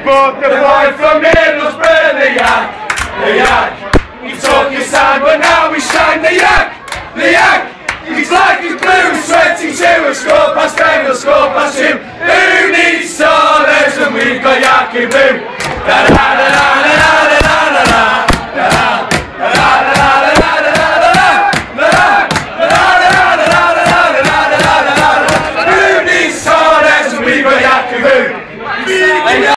bought the boy from middle spread the yacht. He took his side, but now